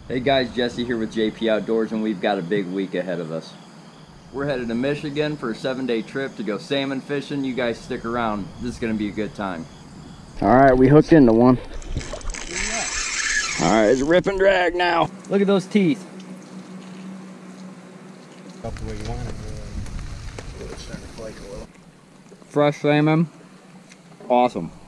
Hey guys, Jesse here with JP Outdoors, and we've got a big week ahead of us. We're headed to Michigan for a 7-day trip to go salmon fishing. You guys stick around. This is going to be a good time. All right, we hooked into one. All right, it's rip and drag now. Look at those teeth. Up the way you want it. It's starting to flake a little. Fresh salmon. Awesome.